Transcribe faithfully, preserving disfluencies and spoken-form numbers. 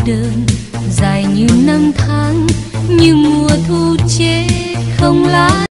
đơn dài như năm tháng, nhưng mùa thu chết không lá.